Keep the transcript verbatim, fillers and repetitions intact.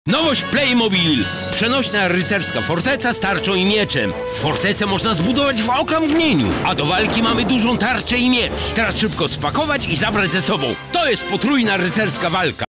Nowość Playmobil! Przenośna rycerska forteca z tarczą i mieczem. Fortecę można zbudować w okamgnieniu, a do walki mamy dużą tarczę i miecz. Teraz szybko spakować i zabrać ze sobą. To jest potrójna rycerska walka.